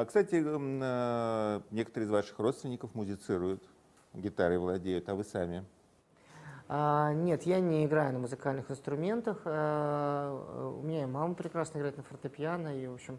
А, кстати, некоторые из ваших родственников музицируют, гитарой владеют, а вы сами? Нет, я не играю на музыкальных инструментах. У меня и мама прекрасно играет на фортепиано, и, в общем,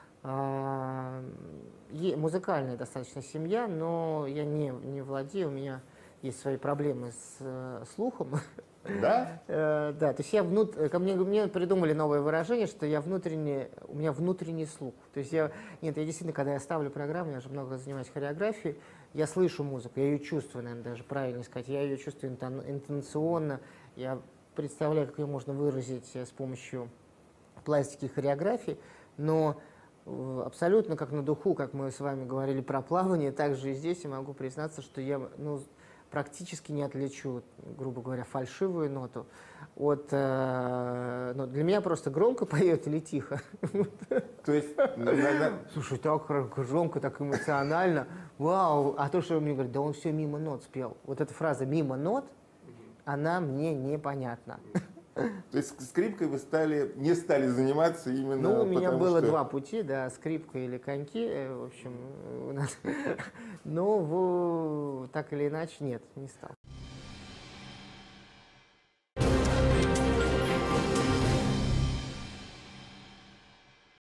музыкальная достаточно семья, но я не владею, у меня есть свои проблемы с слухом. Да? Да, то есть мне придумали новое выражение, что у меня внутренний слух. То есть я действительно, когда я ставлю программу, я же много занимаюсь хореографией, я слышу музыку, я ее чувствую, наверное, даже правильно сказать, я ее чувствую интонационно, я представляю, как ее можно выразить с помощью пластики и хореографии, но абсолютно как на духу, как мы с вами говорили про плавание, также и здесь я могу признаться, что я практически не отличу, грубо говоря, фальшивую ноту от... ну, для меня просто громко поет или тихо. То есть, Слушай, так громко, так эмоционально. Вау! А то, что мне говорят, да он все мимо нот спел. Вот эта фраза «мимо нот», она мне непонятна. то есть скрипкой вы не стали заниматься именно Ну, у меня было что... два пути, да, скрипка или коньки, в общем, у нас. Но так или иначе, нет, не стал.